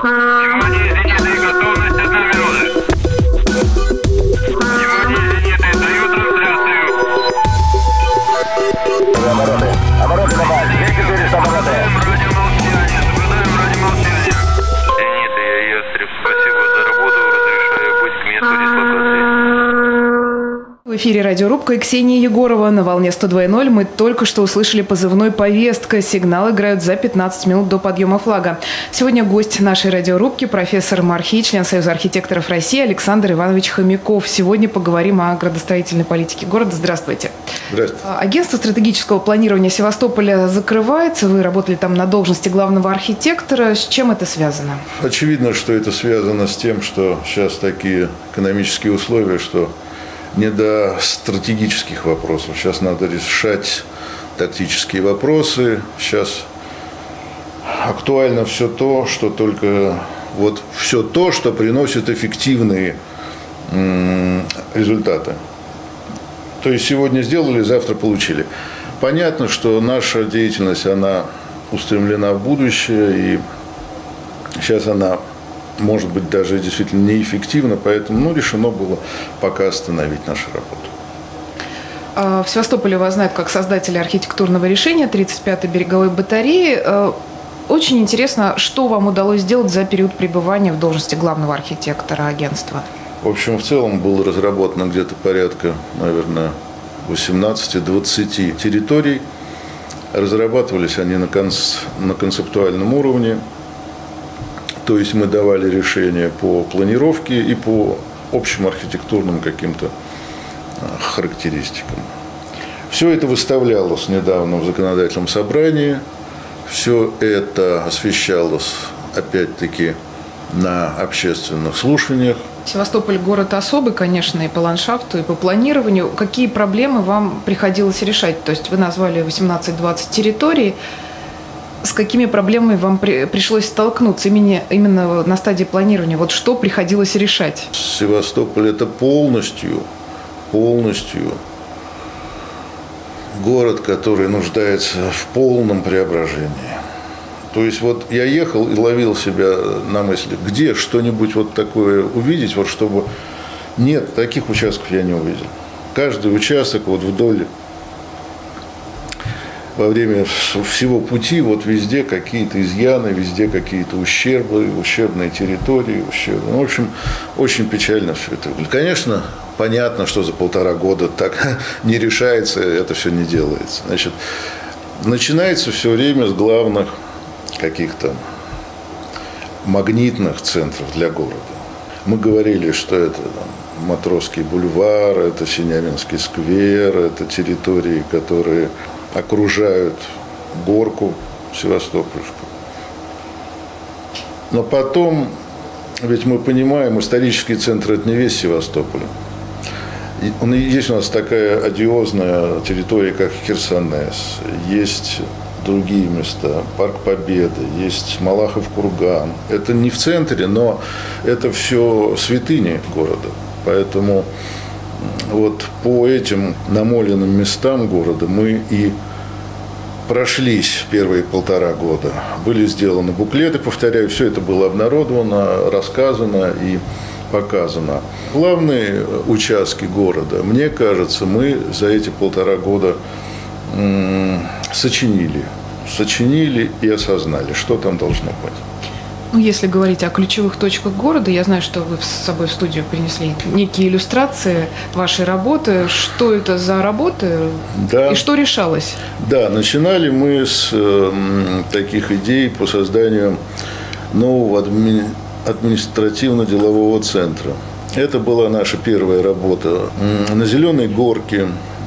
Внимание, зенитные, готовность 1 минута. Внимание, зенитные, даю трансляцию. Обороты добавить. 2400 обороты. Радиомолчание, соблюдаем радиомолчание. Зениты, я Ястреб, спасибо за работу, разрешаю быть к месту дислокации. В эфире радиорубка и Ксения Егорова. На волне 102.0 мы только что услышали позывной «Повестка». Сигнал играют за 15 минут до подъема флага. Сегодня гость нашей радиорубки, профессор МАРХИ, член Союза архитекторов России Александр Иванович Хомяков. Сегодня поговорим о градостроительной политике города. Здравствуйте. Здравствуйте. Агентство стратегического планирования Севастополя закрывается. Вы работали там на должности главного архитектора. С чем это связано? Очевидно, что это связано с тем, что сейчас такие экономические условия, что не до стратегических вопросов. Сейчас надо решать тактические вопросы. Сейчас актуально все то, что все то, что приносит эффективные результаты. То есть сегодня сделали, завтра получили. Понятно, что наша деятельность, она устремлена в будущее, и сейчас она может быть даже действительно неэффективно, поэтому решено было пока остановить нашу работу. В Севастополе вас знают как создатели архитектурного решения 35-й береговой батареи. Очень интересно, что вам удалось сделать за период пребывания в должности главного архитектора агентства? В общем, в целом было разработано где-то порядка, наверное, 18-20 территорий. Разрабатывались они на концептуальном уровне. То есть мы давали решения по планировке и по общим архитектурным каким-то характеристикам. Все это выставлялось недавно в законодательном собрании. Все это освещалось, опять-таки, на общественных слушаниях. Севастополь город особый, конечно, и по ландшафту, и по планированию. Какие проблемы вам приходилось решать? То есть вы назвали 18-20 территорий. С какими проблемами вам пришлось столкнуться именно на стадии планирования? Вот что приходилось решать? Севастополь – это полностью город, который нуждается в полном преображении. То есть вот я ехал и ловил себя на мысли, где что-нибудь вот такое увидеть, вот чтобы… Нет, таких участков я не увидел. Каждый участок вот вдоль, во время всего пути, вот везде какие-то изъяны, везде какие-то ущербные территории, В общем, очень печально все это выглядит. Конечно, понятно, что за 1,5 года так не решается, это все не делается. Значит, начинается все время с главных каких-то магнитных центров для города. Мы говорили, что это Матросский бульвар, это Синявинский сквер, это территории, которые окружают горку Севастопольскую. Но потом, ведь мы понимаем, исторический центр – это не весь Севастополь. Есть у нас такая одиозная территория, как Херсонес, есть другие места, Парк Победы, есть Малахов курган. Это не в центре, но это все святыни города. Поэтому вот по этим намоленным местам города мы и прошлись первые 1,5 года. Были сделаны буклеты, повторяю, все это было обнародовано, рассказано и показано. Главные участки города, мне кажется, мы за эти 1,5 года сочинили и осознали, что там должно быть. Ну, если говорить о ключевых точках города, я знаю, что вы с собой в студию принесли некие иллюстрации вашей работы. Что это за работы, да, и что решалось? Да, начинали мы с таких идей по созданию нового административно-делового центра. Это была наша первая работа. На Зеленой горке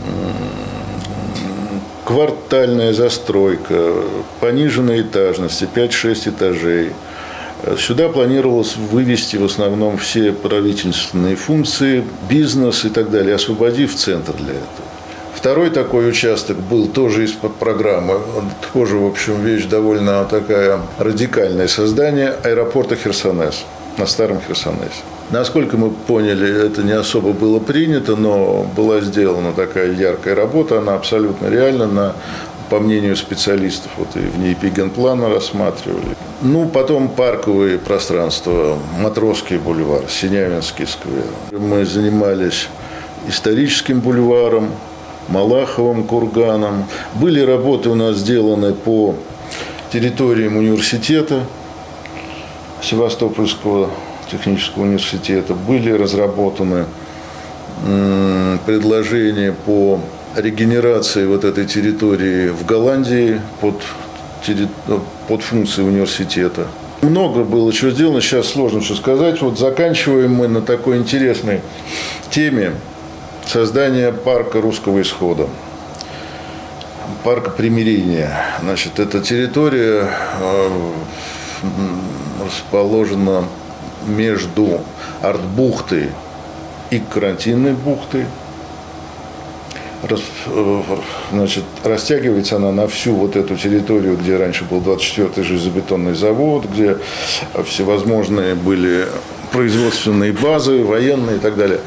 квартальная застройка, пониженной этажности, 5-6 этажей. Сюда планировалось вывести в основном все правительственные функции, бизнес и так далее, освободив центр для этого. Второй такой участок был тоже из-под программы, тоже, в общем, вещь довольно такая радикальная, создание аэропорта Херсонес, на Старом Херсонесе. Насколько мы поняли, это не особо было принято, но была сделана такая яркая работа, она абсолютно реальна, на по мнению специалистов, вот и в НИИПе генплана рассматривали. Ну, потом парковые пространства, Матросский бульвар, Синявинский сквер. Мы занимались историческим бульваром, Малаховым курганом. Были работы у нас сделаны по территориям университета, Севастопольского технического университета. Были разработаны предложения по регенерации вот этой территории в Голландии под функции университета. Много было чего сделано, сейчас сложно что сказать. Вот заканчиваем мы на такой интересной теме создания парка русского исхода, парка примирения. Значит, эта территория расположена между Артбухтой и Карантинной бухтой. Значит, растягивается она на всю вот эту территорию, где раньше был 24-й железобетонный завод, где всевозможные были производственные базы, военные и так далее.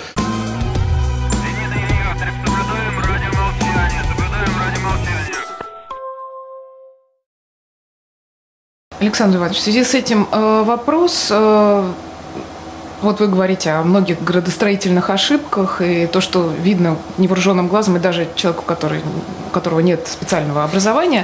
Александр Иванович, в связи с этим вопрос. Вот вы говорите о многих градостроительных ошибках, и то, что видно невооруженным глазом, и даже человеку, у которого нет специального образования.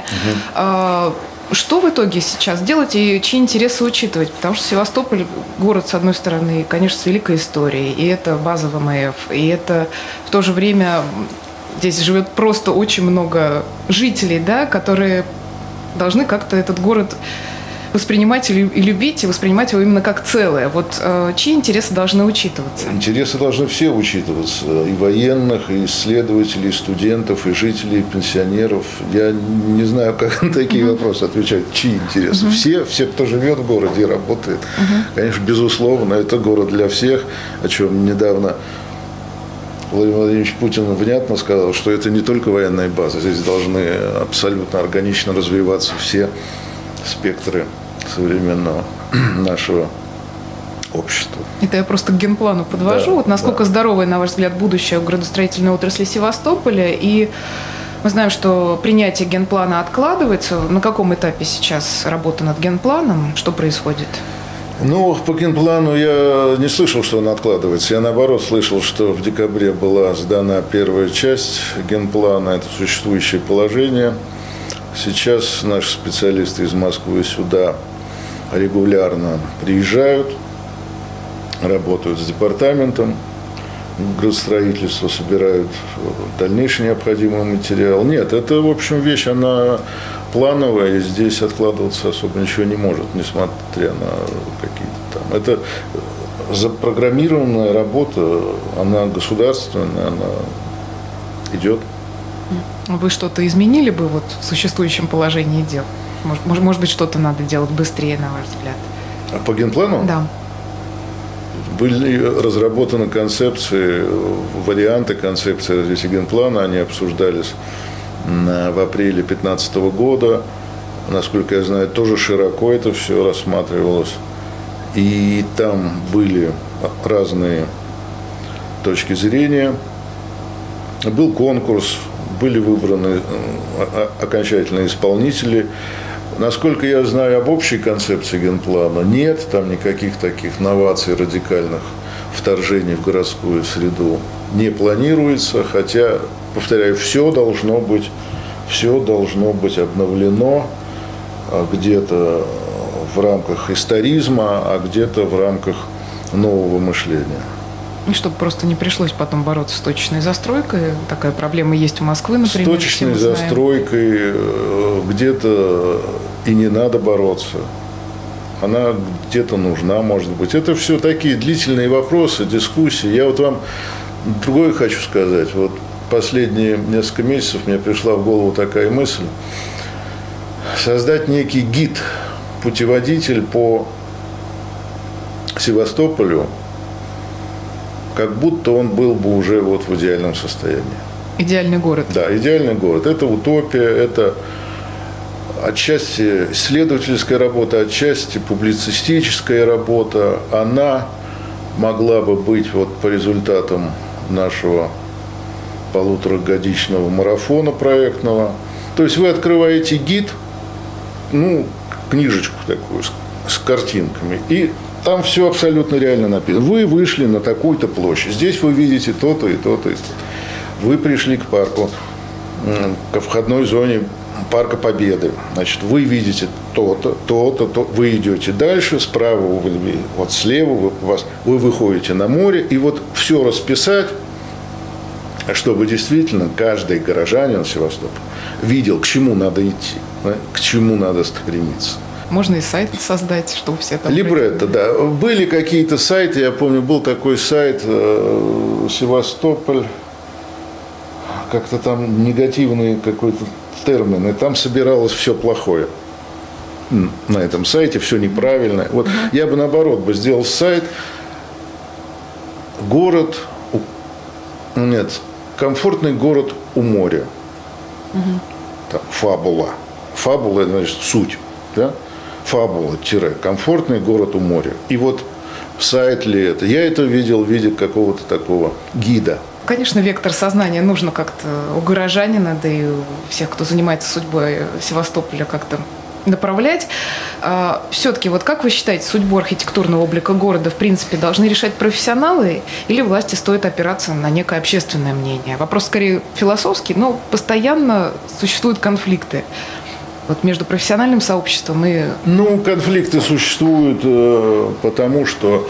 Что в итоге сейчас делать и чьи интересы учитывать? Потому что Севастополь – город, с одной стороны, конечно, с великой историей, и это база ВМФ, и это в то же время здесь живет просто очень много жителей, да, которые должны как-то этот город воспринимать и любить, и воспринимать его именно как целое. Вот чьи интересы должны учитываться? Интересы должны все учитываться. И военных, и исследователей, и студентов, и жителей, и пенсионеров. Я не знаю, как на такие вопросы отвечать. Чьи интересы? Все, кто живет в городе и работает. Конечно, безусловно, это город для всех, о чем недавно Владимир Владимирович Путин внятно сказал, что это не только военная база. Здесь должны абсолютно органично развиваться все спектры современного нашего общества. Это я просто к генплану подвожу. Да, вот насколько здоровое, на ваш взгляд, будущее градостроительной отрасли Севастополя. И мы знаем, что принятие генплана откладывается. На каком этапе сейчас работа над генпланом? Что происходит? Ну, по генплану я не слышал, что он откладывается. Я, наоборот, слышал, что в декабре была сдана первая часть генплана. Это существующее положение. Сейчас наши специалисты из Москвы сюда регулярно приезжают, работают с департаментом градостроительства, собирают дальнейший необходимый материал. Нет, это, в общем, вещь, она плановая, и здесь откладываться особо ничего не может, несмотря на какие-то там. Это запрограммированная работа, она государственная, она идет. Вы что-то изменили бы вот в существующем положении дел? Может быть, что-то надо делать быстрее, на ваш взгляд? А по генплану? Да. Были разработаны концепции, варианты концепции развития генплана, они обсуждались в апреле 2015 года. Насколько я знаю, тоже широко это все рассматривалось. И там были разные точки зрения. Был конкурс, были выбраны окончательные исполнители. Насколько я знаю об общей концепции генплана, нет там никаких таких новаций, радикальных вторжений в городскую среду не планируется, хотя, повторяю, все должно быть обновлено где-то в рамках историзма, а где-то в рамках нового мышления. И чтобы просто не пришлось потом бороться с точечной застройкой. Такая проблема есть у Москвы, например. С точечной застройкой где-то и не надо бороться. Она где-то нужна, может быть. Это все такие длительные вопросы, дискуссии. Я вот вам другое хочу сказать. Вот последние несколько месяцев мне пришла в голову такая мысль. Создать некий гид, путеводитель по Севастополю, как будто он был бы уже вот в идеальном состоянии. Идеальный город. Да, идеальный город. Это утопия, это отчасти исследовательская работа, отчасти публицистическая работа. Она могла бы быть вот по результатам нашего полуторагодичного марафона проектного. То есть вы открываете гид, ну, книжечку такую с картинками, и там все абсолютно реально написано. Вы вышли на такую-то площадь, здесь вы видите то-то и то-то и то-то. Вы пришли к парку, ко входной зоне Парка Победы. Значит, вы видите то-то, то-то, то. Вы идете дальше, справа, вот слева вы выходите на море, и вот все расписать, чтобы действительно каждый горожанин Севастополя видел, к чему надо идти, к чему надо стремиться. Можно и сайт создать, чтобы все там... Либретто, да. Были какие-то сайты, я помню, был такой сайт Севастополь, как-то там негативный какой-то термин, и там собиралось все плохое. На этом сайте все неправильно. Вот я бы наоборот бы сделал сайт город, нет, комфортный город у моря. Там, фабула. Фабула, это значит суть. Да? Фабула, комфортный город у моря. И вот сайт ли это? Я это видел в виде какого-то такого гида. Конечно, вектор сознания нужно как-то у горожанина, да и у всех, кто занимается судьбой Севастополя, как-то направлять. Все-таки, вот как вы считаете, судьбу архитектурного облика города, в принципе, должны решать профессионалы или власти стоит опираться на некое общественное мнение? Вопрос скорее философский, но постоянно существуют конфликты вот между профессиональным сообществом и... Ну, конфликты существуют, потому что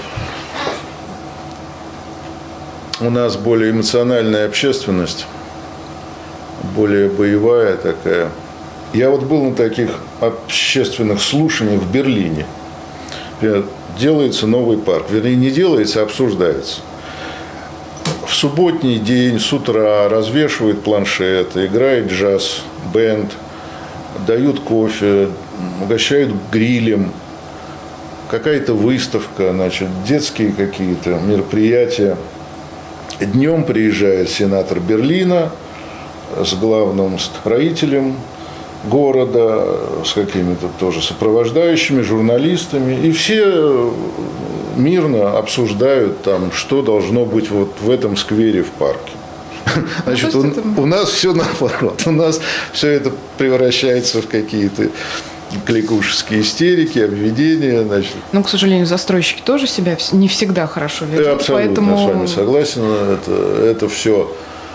у нас более эмоциональная общественность, более боевая такая. Я вот был на таких общественных слушаниях в Берлине. Делается новый парк. Вернее, не делается, а обсуждается. В субботний день с утра развешивают планшеты, играет джаз, бенд, дают кофе, угощают грилем, какая-то выставка, значит, детские какие-то мероприятия. Днем приезжает сенатор Берлина с главным строителем города, с какими-то тоже сопровождающими, журналистами, и все мирно обсуждают там, что должно быть вот в этом сквере в парке. Значит, у нас все наоборот. У нас все это превращается в какие-то кликушеские истерики, обведения. Значит. Но, к сожалению, застройщики тоже себя не всегда хорошо ведут. Я абсолютно поэтому... с вами согласен. Это все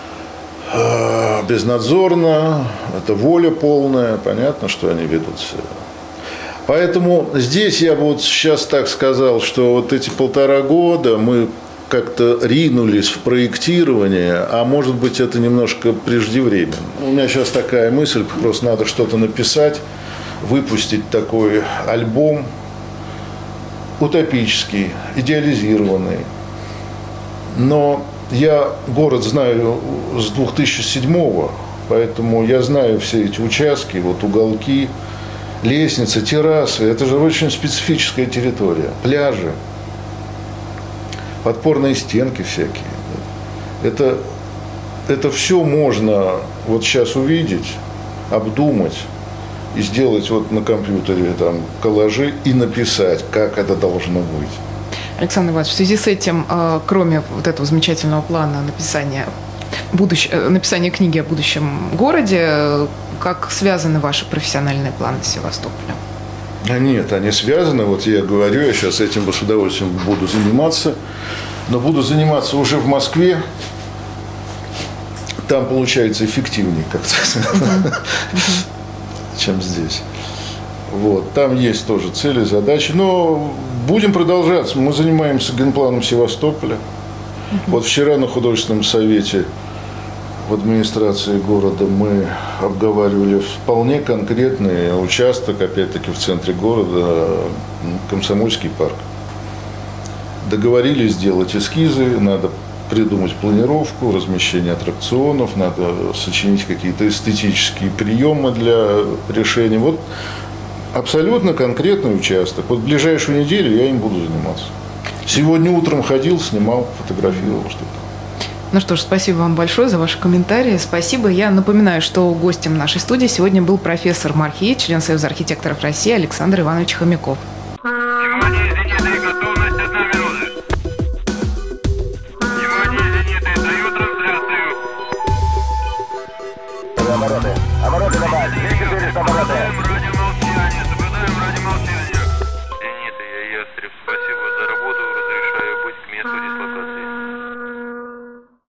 безнадзорно, это воля полная. Понятно, что они ведут себя. Поэтому здесь я бы вот сейчас так сказал, что вот эти 1,5 года мы как-то ринулись в проектирование, а может быть это немножко преждевременно. У меня сейчас такая мысль, просто надо что-то написать, выпустить такой альбом утопический, идеализированный. Но я город знаю с 2007-го, поэтому я знаю все эти участки, вот уголки, лестницы, террасы. Это же очень специфическая территория. Пляжи, подпорные стенки всякие. Это все можно вот сейчас увидеть, обдумать и сделать вот на компьютере там коллажи и написать, как это должно быть. Александр Иванович, в связи с этим, кроме вот этого замечательного плана написания книги о будущем городе, как связаны ваши профессиональные планы с Севастополем? Нет, они связаны. Вот я говорю, я сейчас этим с удовольствием буду заниматься. Но буду заниматься уже в Москве. Там получается эффективнее как-то, чем здесь. Вот. Там есть тоже цели, задачи. Но будем продолжаться. Мы занимаемся генпланом Севастополя. Вот вчера на художественном совете в администрации города мы обговаривали вполне конкретный участок, опять-таки в центре города, Комсомольский парк. Договорились сделать эскизы, надо придумать планировку, размещение аттракционов, надо сочинить какие-то эстетические приемы для решения. Вот абсолютно конкретный участок. Вот в ближайшую неделю я им буду заниматься. Сегодня утром ходил, снимал, фотографировал что-то. Ну что ж, спасибо вам большое за ваши комментарии. Спасибо. Я напоминаю, что гостем нашей студии сегодня был профессор МАРХИ, член Союза архитекторов России Александр Иванович Хомяков.